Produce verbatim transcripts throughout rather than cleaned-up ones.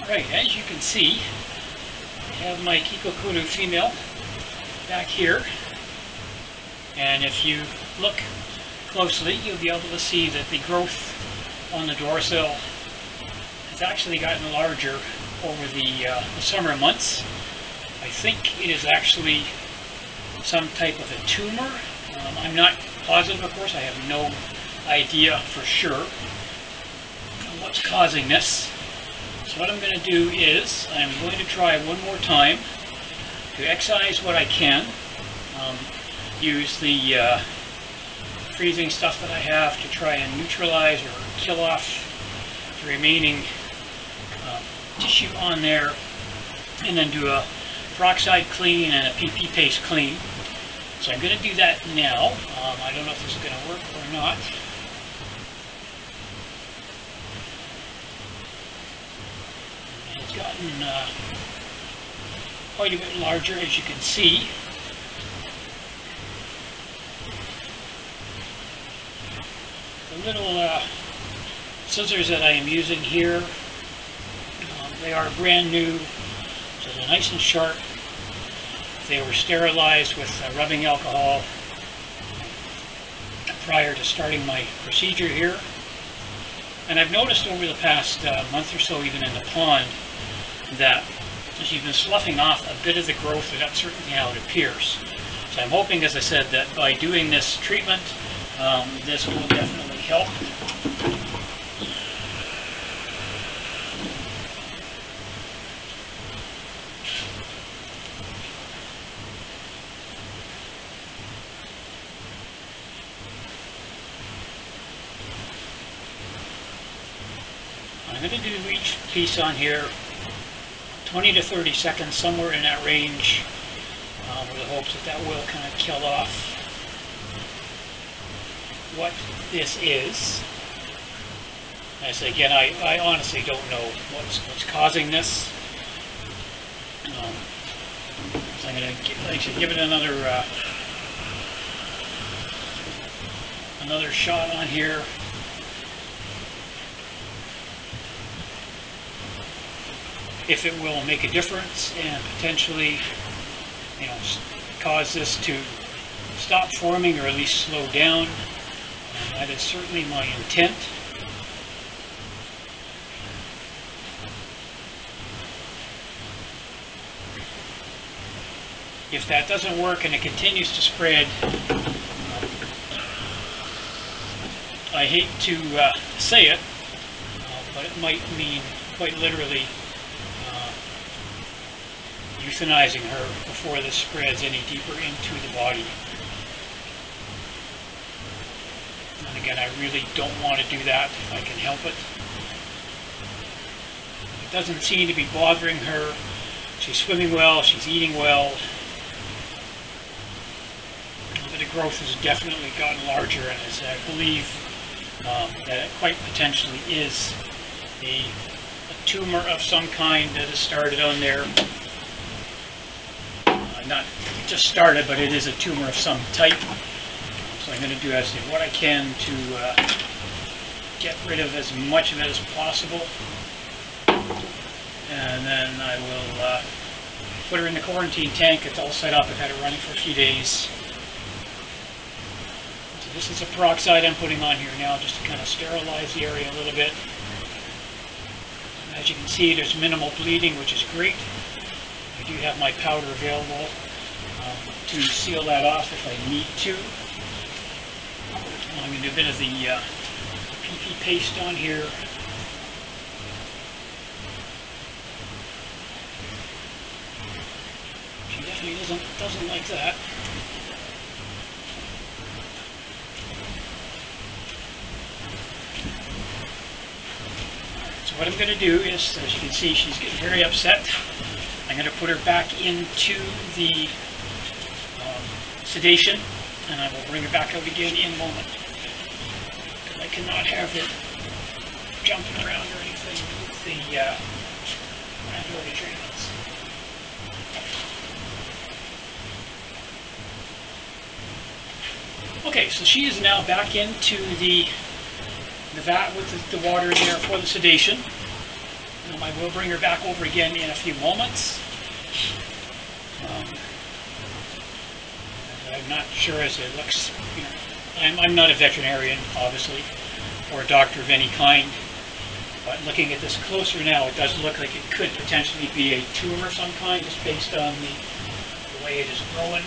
Alright, as you can see, I have my kikokuryu female back here, and if you look closely you'll be able to see that the growth on the dorsal has actually gotten larger over the, uh, the summer months. I think it is actually some type of a tumor. Um, I'm not positive, of course, I have no idea for sure what's causing this. So what I'm going to do is I'm going to try one more time to excise what I can. Um, use the uh, freezing stuff that I have to try and neutralize or kill off the remaining uh, tissue on there, and then do a peroxide clean and a P P paste clean. So I'm going to do that now. Um, I don't know if this is going to work or not. It's gotten uh, quite a bit larger, as you can see. The little uh, scissors that I am using here, um, they are brand new, so they're nice and sharp. They were sterilized with uh, rubbing alcohol prior to starting my procedure here. And I've noticed over the past uh, month or so, even in the pond, that she's been sloughing off a bit of the growth, and that's certainly how it appears. So I'm hoping, as I said, that by doing this treatment, um, this will definitely help. I'm going to do each piece on here twenty to thirty seconds, somewhere in that range, um, with the hopes that that will kind of kill off what this is. As again, I, I honestly don't know what's, what's causing this. Um, so I'm going to actually give it another uh, another shot on here. If it will make a difference and potentially, you know, cause this to stop forming or at least slow down. And that is certainly my intent. If that doesn't work and it continues to spread, I hate to uh, say it, uh, but it might mean quite literally euthanizing her before this spreads any deeper into the body. And again, I really don't want to do that if I can help it. It doesn't seem to be bothering her. She's swimming well, she's eating well. But the growth has definitely gotten larger, and as I believe um, that it quite potentially is a, a tumor of some kind that has started on there. Not just started, but it is a tumor of some type. So I'm going to do as what I can to uh, get rid of as much of it as possible. And then I will uh, put her in the quarantine tank. It's all set up. I've had it running for a few days. So this is a peroxide I'm putting on here now just to kind of sterilize the area a little bit. And as you can see, there's minimal bleeding, which is great. I do have my powder available um, to seal that off if I need to. I'm going to do a bit of the uh, P P paste on here. She definitely doesn't, doesn't like that. So what I'm going to do is, as you can see, she's getting very upset. I'm going to put her back into the um, sedation, and I will bring her back out again in a moment. Because I cannot have her jumping around or anything with the uh, ambulatory treatments. Okay, so she is now back into the, the vat with the, the water in there for the sedation. Um, I will bring her back over again in a few moments. Um, I'm not sure as it looks, you know, I'm, I'm not a veterinarian, obviously, or a doctor of any kind, but looking at this closer now, it does look like it could potentially be a tumor of some kind, just based on the, the way it is growing.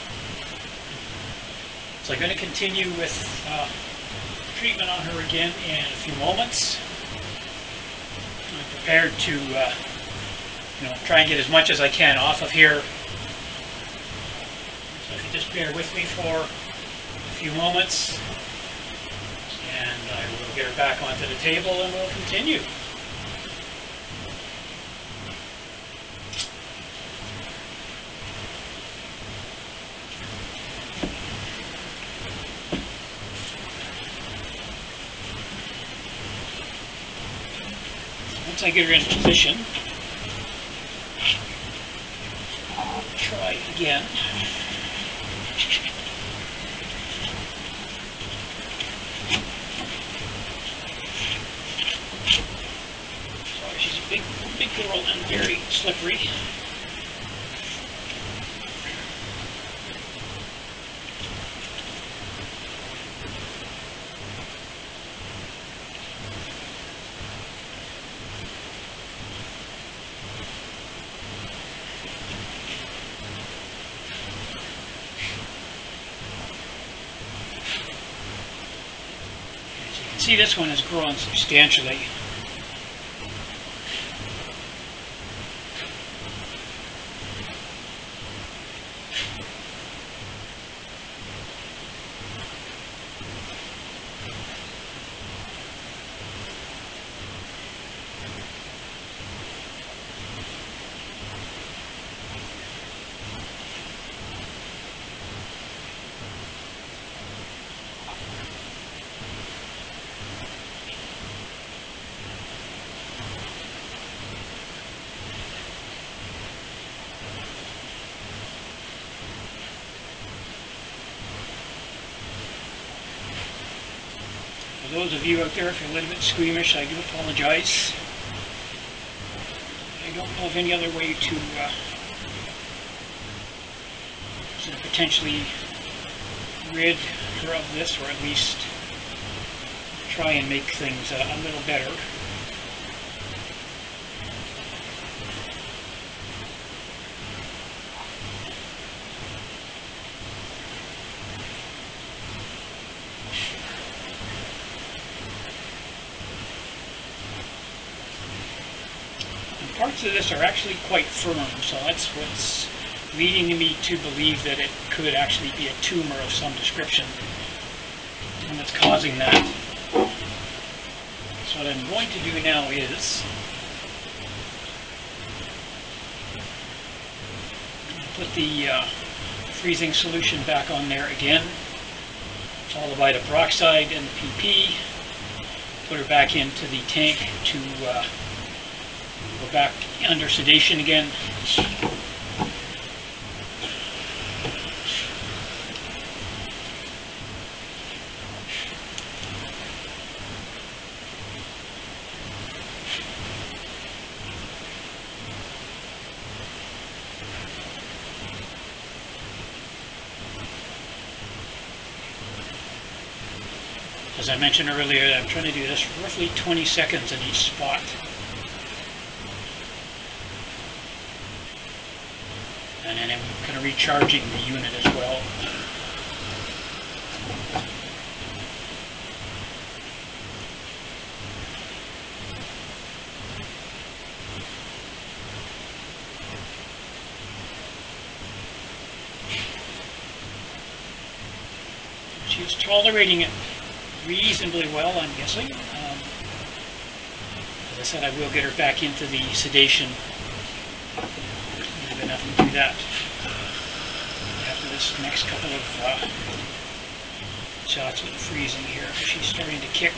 So I'm going to continue with uh, treatment on her again in a few moments. I'm prepared to uh, you know, try and get as much as I can off of here. So if you just bear with me for a few moments, and I will get her back onto the table and we'll continue. Once I get her in position, I'll try it again. Sorry, she's a big, big girl and very slippery. See, this one has grown substantially. For those of you out there, if you're a little bit squeamish, I do apologize. I don't know of any other way to uh, sort of potentially rid her of this, or at least try and make things uh, a little better. Parts of this are actually quite firm, so that's what's leading me to believe that it could actually be a tumor of some description, and that's causing that. So what I'm going to do now is put the uh, freezing solution back on there again, followed by the peroxide and the P P, put her back into the tank to uh, go back under sedation again. As I mentioned earlier, I'm trying to do this roughly twenty seconds in each spot. And then I'm kind of recharging the unit as well. She's tolerating it reasonably well, I'm guessing. Um, as I said, I will get her back into the sedation. Enough to do that. After this next couple of uh, shots with the freezing here, she's starting to kick.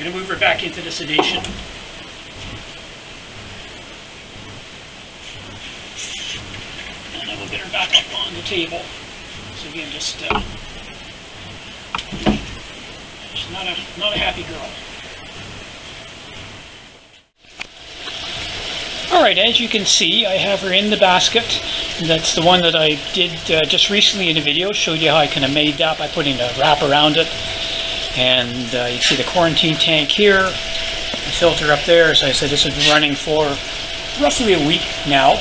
I'm going to move her back into the sedation. And then we'll get her back up on the table. So again, just uh, she's not a not a happy girl. Alright, as you can see, I have her in the basket. That's the one that I did uh, just recently in the video. Showed you how I kind of made that by putting a wrap around it. And uh, you see the quarantine tank here, the filter up there. As I said, this has been running for roughly a week now.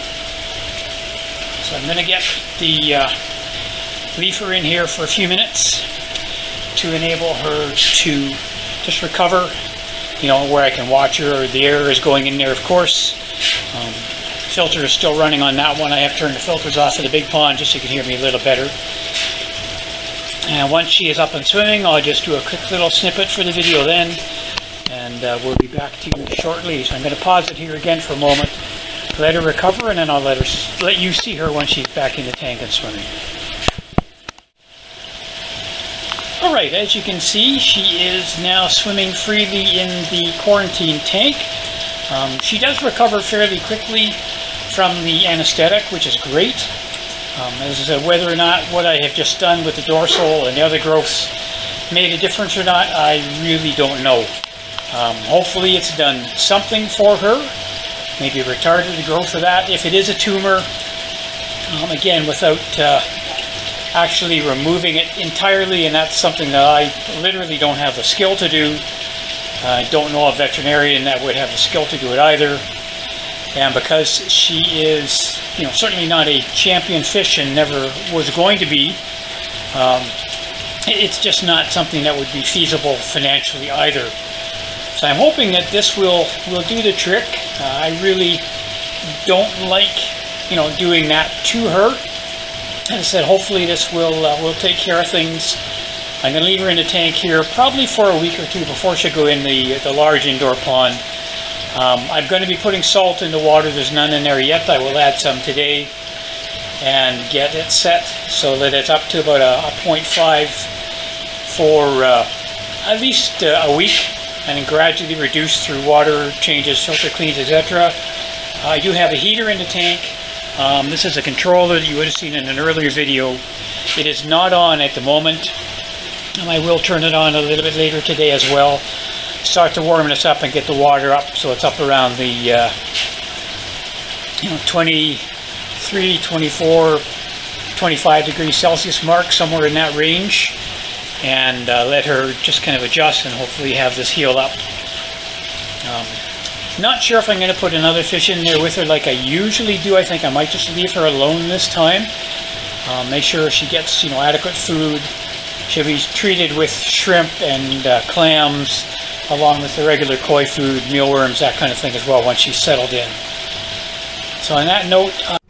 So I'm going to get the uh, leave her in here for a few minutes to enable her to just recover. You know, where I can watch her. The air is going in there, of course. Um, filter is still running on that one. I have turned the filters off of the big pond just so you can hear me a little better. And once she is up and swimming, I'll just do a quick little snippet for the video then, and uh, we'll be back to you shortly. So I'm going to pause it here again for a moment, let her recover, and then I'll let her, let you see her when she's back in the tank and swimming. Alright, as you can see, she is now swimming freely in the quarantine tank. Um, she does recover fairly quickly from the anesthetic, which is great. Um, as I said, whether or not what I have just done with the dorsal and the other growths made a difference or not, I really don't know. Um, hopefully it's done something for her, maybe retarded the growth of that. If it is a tumor, um, again, without uh, actually removing it entirely, and that's something that I literally don't have the skill to do. I don't know a veterinarian that would have the skill to do it either. And because she is, you know, certainly not a champion fish and never was going to be, um, it's just not something that would be feasible financially either. So I'm hoping that this will, will do the trick. Uh, I really don't like, you know, doing that to her. As I said, hopefully this will uh, will take care of things. I'm going to leave her in the tank here probably for a week or two before she'll go in the, the large indoor pond. Um, I'm going to be putting salt in the water. There's none in there yet. I will add some today and get it set so that it's up to about a, a zero point five for uh, at least uh, a week, and then gradually reduce through water changes, filter cleans, et cetera. I do have a heater in the tank. Um, this is a controller that you would have seen in an earlier video. It is not on at the moment. And I will turn it on a little bit later today as well. Start to warm this up and get the water up so it's up around the uh, you know, twenty-three, twenty-four, twenty-five degrees Celsius mark, somewhere in that range. And uh, let her just kind of adjust and hopefully have this heal up. Um, Not sure if I'm going to put another fish in there with her like I usually do. I think I might just leave her alone this time. Uh, make sure she gets, you know, adequate food. She'll be treated with shrimp and uh, clams, along with the regular koi food, mealworms, that kind of thing as well once she's settled in. So on that note, uh